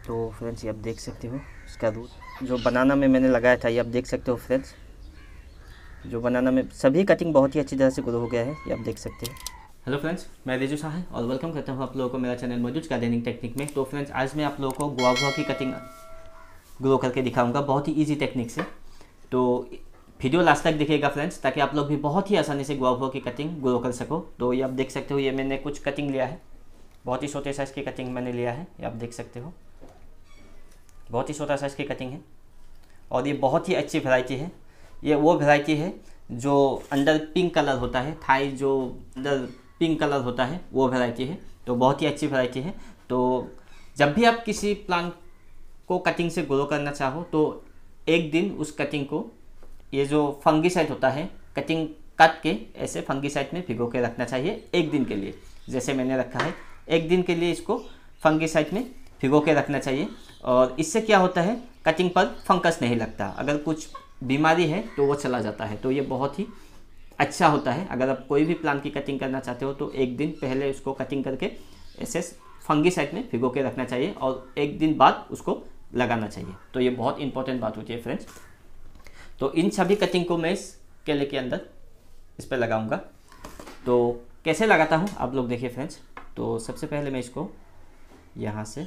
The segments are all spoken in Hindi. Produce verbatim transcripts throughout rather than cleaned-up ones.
तो फ्रेंड्स ये आप देख सकते हो इसका रूट जो बनाना में मैंने लगाया था, ये आप देख सकते हो फ्रेंड्स। जो बनाना में सभी कटिंग बहुत ही अच्छी तरह से ग्रो हो गया है, ये आप देख सकते हो। हेलो फ्रेंड्स, मैं रिजू शाह और वेलकम करता हूँ आप लोगों को मेरा चैनल मौजूद गार्डनिंग टेक्निक में। तो फ्रेंड्स आज मैं आप लोगों को गुआवा की कटिंग ग्रो करके दिखाऊंगा बहुत ही इजी टेक्निक से। तो वीडियो लास्ट तक देखिएगा फ्रेंड्स, ताकि आप लोग भी बहुत ही आसानी से गुआवा की कटिंग ग्रो कर सको। तो ये आप देख सकते हो, ये मैंने कुछ कटिंग लिया है, बहुत ही छोटे साइज़ की कटिंग मैंने लिया है। ये आप देख सकते हो बहुत ही छोटा साइज़ की कटिंग है और ये बहुत ही अच्छी वैरायटी है। ये वो वैरायटी है जो अंदर पिंक कलर होता है, थाई जो अंदर पिंक कलर होता है वो वैरायटी है। तो बहुत ही अच्छी वैरायटी है। तो जब भी आप किसी प्लांट को कटिंग से ग्रो करना चाहो तो एक दिन उस कटिंग को ये जो फंगीसाइड होता है, कटिंग काट के ऐसे फंगीसाइड में भिगो के रखना चाहिए एक दिन के लिए। जैसे मैंने रखा है, एक दिन के लिए इसको फंगीसाइड में भिगो के रखना चाहिए। और इससे क्या होता है, कटिंग पर फंगस नहीं लगता, अगर कुछ बीमारी है तो वो चला जाता है। तो ये बहुत ही अच्छा होता है। अगर आप कोई भी प्लांट की कटिंग करना चाहते हो तो एक दिन पहले उसको कटिंग करके ऐसे फंगीसाइड में भिगो के रखना चाहिए और एक दिन बाद उसको लगाना चाहिए। तो ये बहुत इंपॉर्टेंट बात होती है फ्रेंड्स। तो इन सभी कटिंग को मैं इस केले के अंदर इस पर लगाऊंगा। तो कैसे लगाता हूँ आप लोग देखिए फ्रेंड्स। तो सबसे पहले मैं इसको यहाँ से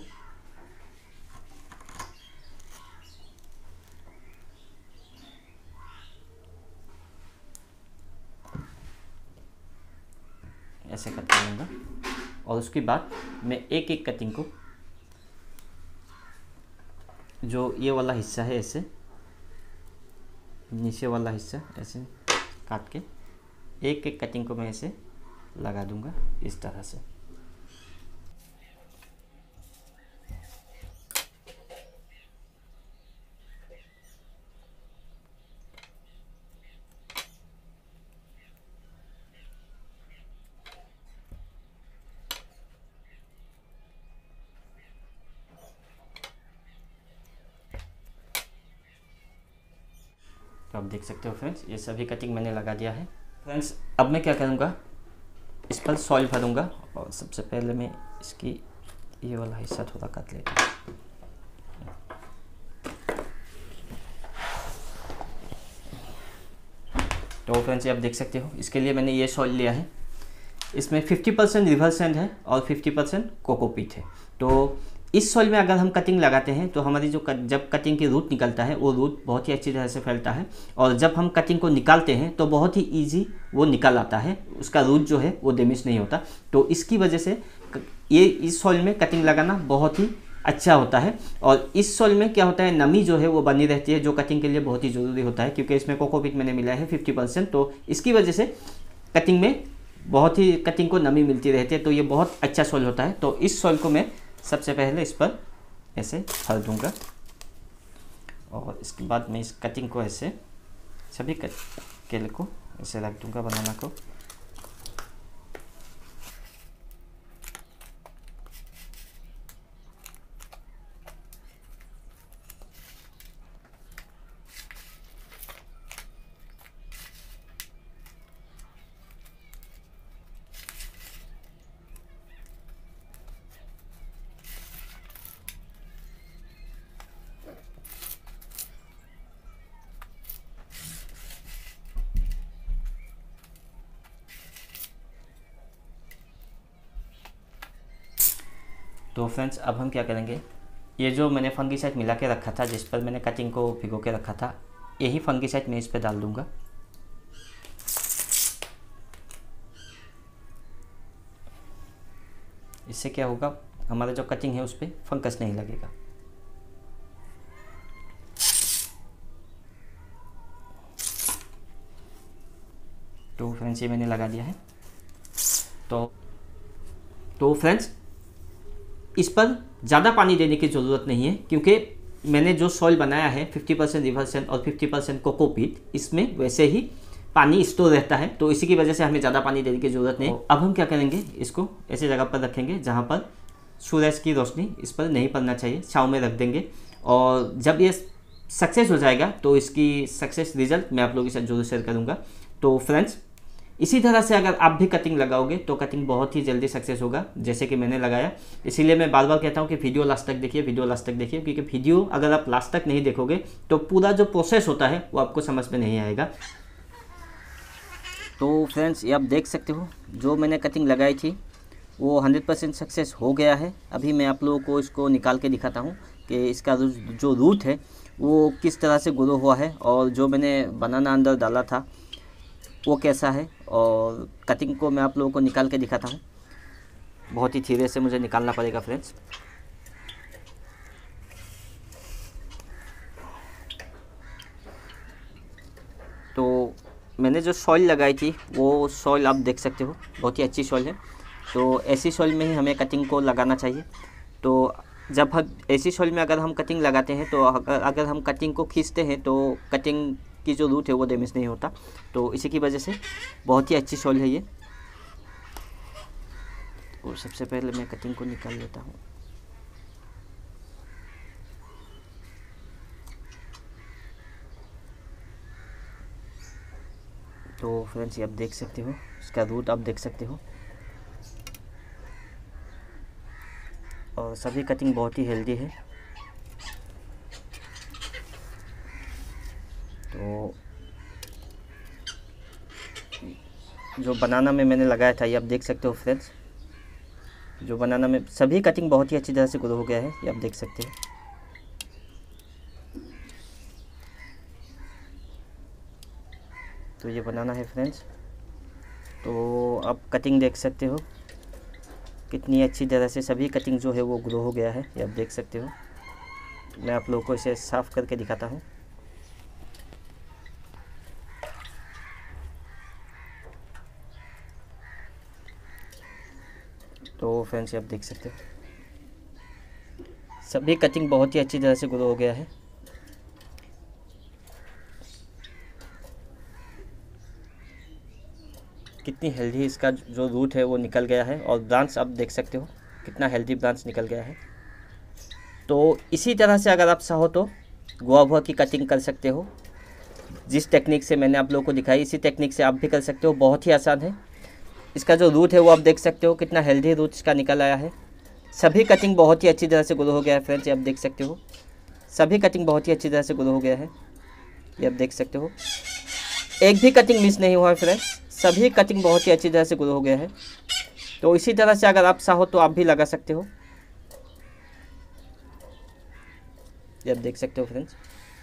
ऐसे कट कर लूँगा और उसके बाद मैं एक एक कटिंग को, जो ये वाला हिस्सा है ऐसे नीचे वाला हिस्सा ऐसे काट के एक एक कटिंग को मैं ऐसे लगा दूंगा इस तरह से। तो आप देख सकते हो फ्रेंड्स, ये सभी कटिंग मैंने लगा दिया है। फ्रेंड्स अब मैं क्या करूँगा, इस पर सॉइल भरूँगा और सबसे पहले मैं इसकी ये वाला हिस्सा थोड़ा काट लेता हूँ। तो फ्रेंड्स ये आप देख सकते हो, इसके लिए मैंने ये सॉइल लिया है। इसमें फिफ्टी परसेंट रिवर सैंड है और फिफ्टी परसेंट कोकोपीट है। तो इस सॉइल में अगर हम कटिंग लगाते हैं तो हमारी जो कट, जब कटिंग की रूट निकलता है वो रूट बहुत ही अच्छी तरह से फैलता है और जब हम कटिंग को निकालते हैं तो बहुत ही इजी वो निकल आता है, उसका रूट जो है वो डैमेज नहीं होता। तो इसकी वजह से ये इस सॉइल में कटिंग लगाना बहुत ही अच्छा होता है। और इस सॉइल में क्या होता है, नमी जो है वो बनी रहती है, जो कटिंग के लिए बहुत ही ज़रूरी होता है, क्योंकि इसमें कोकोपीट मैंने मिला है फिफ्टी परसेंट। तो इसकी वजह से कटिंग में बहुत ही कटिंग को नमी मिलती रहती है। तो ये बहुत अच्छा सॉइल होता है। तो इस सॉइल को मैं सबसे पहले इस पर ऐसे भर दूंगा और इसके बाद मैं इस कटिंग को ऐसे सभी कट केले को ऐसे रख दूंगा, बनाना को। तो फ्रेंड्स अब हम क्या करेंगे, ये जो मैंने फंगीसाइड मिला के रखा था, जिस पर मैंने कटिंग को भिगो के रखा था, यही फंगीसाइड मैं इस पर डाल दूंगा। इससे क्या होगा, हमारा जो कटिंग है उस पर फंगस नहीं लगेगा। तो फ्रेंड्स ये मैंने लगा दिया है। तो तो फ्रेंड्स इस पर ज़्यादा पानी देने की ज़रूरत नहीं है, क्योंकि मैंने जो सॉइल बनाया है फिफ्टी परसेंट रिवर सैंड और फिफ्टी परसेंट कोकोपीट, इसमें वैसे ही पानी स्टोर रहता है। तो इसी की वजह से हमें ज़्यादा पानी देने की ज़रूरत नहीं। अब हम क्या करेंगे, इसको ऐसे जगह पर रखेंगे जहाँ पर सूरज की रोशनी इस पर नहीं पड़ना चाहिए, छाँव में रख देंगे। और जब ये सक्सेस हो जाएगा तो इसकी सक्सेस रिजल्ट मैं आप लोगों के साथ जरूर शेयर करूँगा। तो फ्रेंड्स इसी तरह से अगर आप भी कटिंग लगाओगे तो कटिंग बहुत ही जल्दी सक्सेस होगा, जैसे कि मैंने लगाया। इसीलिए मैं बार बार कहता हूँ कि वीडियो लास्ट तक देखिए, वीडियो लास्ट तक देखिए, क्योंकि वीडियो अगर आप लास्ट तक नहीं देखोगे तो पूरा जो प्रोसेस होता है वो आपको समझ में नहीं आएगा। तो फ्रेंड्स, ये आप देख सकते हो जो मैंने कटिंग लगाई थी वो हंड्रेड परसेंट सक्सेस हो गया है। अभी मैं आप लोगों को इसको निकाल के दिखाता हूँ कि इसका जो रूट है वो किस तरह से ग्रो हुआ है, और जो मैंने बनाना अंदर डाला था वो कैसा है, और कटिंग को मैं आप लोगों को निकाल के दिखाता हूँ। बहुत ही धीरे से मुझे निकालना पड़ेगा फ्रेंड्स। तो मैंने जो सॉइल लगाई थी वो सॉइल आप देख सकते हो, बहुत ही अच्छी सॉइल है। तो ऐसी सॉइल में ही हमें कटिंग को लगाना चाहिए। तो जब हम ऐसी सॉइल में अगर हम कटिंग लगाते हैं तो अगर अगर हम कटिंग को खींचते हैं तो कटिंग की जो रूट है वो डैमेज नहीं होता। तो इसी की वजह से बहुत ही अच्छी सॉइल है ये। और सबसे पहले मैं कटिंग को निकाल लेता हूँ। तो फ्रेंड्स, ये आप देख सकते हो, इसका रूट आप देख सकते हो, और सभी कटिंग बहुत ही हेल्दी है। तो जो बनाना में मैंने लगाया था ये आप देख सकते हो फ्रेंड्स, जो बनाना में सभी कटिंग बहुत ही अच्छी तरह से ग्रो हो गया है, ये आप देख सकते हैं। तो ये बनाना है फ्रेंड्स। तो आप कटिंग देख सकते हो कितनी अच्छी तरह से सभी कटिंग जो है वो ग्रो हो गया है, ये आप देख सकते हो। मैं आप लोगों को इसे साफ़ करके दिखाता हूँ। तो फ्रेंड्स, आप देख सकते हो सभी कटिंग बहुत ही अच्छी तरह से ग्रो हो गया है। कितनी हेल्दी इसका जो रूट है वो निकल गया है, और ब्रांच आप देख सकते हो कितना हेल्दी ब्रांच निकल गया है। तो इसी तरह से अगर आप चाहो तो गुआवा की कटिंग कर सकते हो। जिस टेक्निक से मैंने आप लोगों को दिखाई इसी टेक्निक से आप भी कर सकते हो, बहुत ही आसान है। इसका जो रूट है वो आप देख सकते हो कितना हेल्दी रूट इसका निकल आया है। सभी कटिंग बहुत ही अच्छी तरह से ग्रो हो गया है फ्रेंड्स, ये आप देख सकते हो। सभी कटिंग बहुत ही अच्छी तरह से ग्रो हो गया है, ये आप देख सकते हो। एक भी कटिंग मिस नहीं हुआ है फ्रेंड्स, सभी कटिंग बहुत ही अच्छी तरह से ग्रो हो गया है। तो इसी तरह से अगर आप चाहो तो आप भी लगा सकते हो, ये आप देख सकते हो फ्रेंड्स।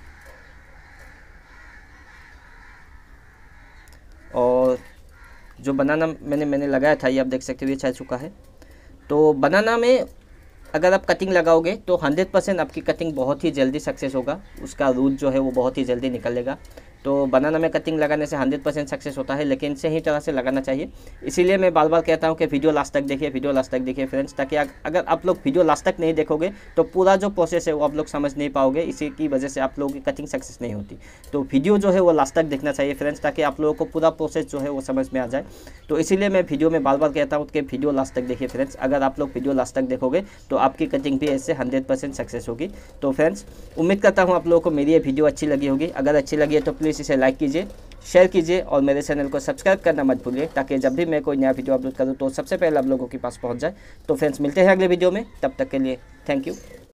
और जो बनाना मैंने मैंने लगाया था ये आप देख सकते हो, ये छा चुका है। तो बनाना में अगर आप कटिंग लगाओगे तो हंड्रेड परसेंट आपकी कटिंग बहुत ही जल्दी सक्सेस होगा, उसका रूट जो है वो बहुत ही जल्दी निकलेगा। तो बनाना में कटिंग लगाने से हंड्रेड परसेंट सक्सेस होता है, लेकिन सही तरह से लगाना चाहिए। इसीलिए मैं बार बार कहता हूं कि वीडियो लास्ट तक देखिए, वीडियो लास्ट तक देखिए फ्रेंड्स, ताकि अगर आप लोग वीडियो लास्ट तक नहीं देखोगे तो पूरा जो प्रोसेस है वो आप लोग समझ नहीं पाओगे। इसी की वजह से आप लोगों की कटिंग सक्सेस नहीं होती। तो वीडियो जो है वो लास्ट तक देखना चाहिए फ्रेंड्स, ताकि आप लोगों को पूरा प्रोसेस जो है वो समझ में आ जाए। तो इसीलिए मैं वीडियो में बार बार कहता हूँ कि वीडियो लास्ट तक देखिए फ्रेंड्स। अगर आप लोग वीडियो लास्ट तक देखोगे तो आपकी कटिंग भी ऐसे हंड्रेड परसेंट सक्सेस होगी। तो फ्रेंड्स, उम्मीद करता हूँ आप लोगों को मेरी ये वीडियो अच्छी लगी होगी। अगर अच्छी लगी है तो प्लीज़ इसे लाइक कीजिए, शेयर कीजिए, और मेरे चैनल को सब्सक्राइब करना मत भूलिए, ताकि जब भी मैं कोई नया वीडियो अपलोड करूँ तो सबसे पहले आप लोगों के पास पहुंच जाए। तो फ्रेंड्स, मिलते हैं अगले वीडियो में, तब तक के लिए थैंक यू।